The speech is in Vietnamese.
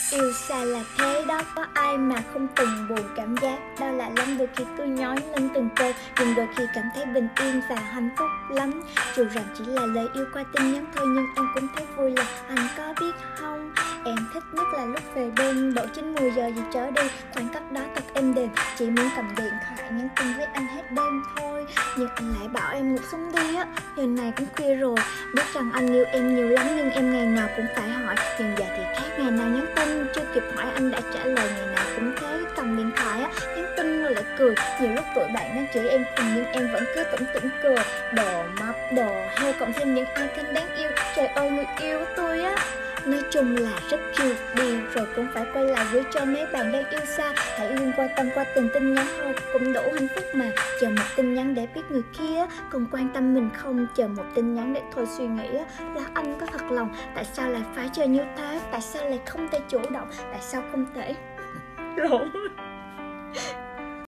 Yêu xa là thế đó, có ai mà không từng buồn cảm giác. Đau lạ lắm đôi khi cứ nhói lên từng cơn, nhưng đôi khi cảm thấy bình yên và hạnh phúc lắm. Dù rằng chỉ là lời yêu qua tin nhắn thôi, nhưng em cũng thấy vui là anh có biết không. Em thích nhất là lúc về đêm, độ 9-10 giờ gì trở đi, khoảng cách đó thật êm đềm. Chỉ muốn cầm điện thoại nhắn tin với anh hết đêm thôi, nhưng anh lại bảo em ngủ xuống đi á. Giờ này cũng khuya rồi, biết rằng anh yêu em nhiều lắm, nhưng em ngày nào cũng phải hỏi. Nhưng giờ thì khác, ngày nào nhắn tin chưa kịp hỏi anh đã trả lời, ngày nào cũng thế, cầm điện thoại á, nhắn tin rồi lại cười. Nhiều lúc tụi bạn nó chửi em khùng, nhưng em vẫn cứ tủm tỉm cười. Đồ mập, đồ heo, cộng thêm những icon đáng yêu. Trời ơi, người yêu của tôi á. Nói chung là rất chill, đi rồi cũng phải quay lại gửi cho mấy bạn đang yêu xa. Hãy luôn quan tâm qua từng tin nhắn thôi, cũng đủ hạnh phúc mà. Chờ một tin nhắn để biết người kia còn quan tâm mình không. Chờ một tin nhắn để thôi suy nghĩ là anh có thật lòng. Tại sao lại phải chờ như thế? Tại sao lại không thể chủ động? Tại sao không thể lộn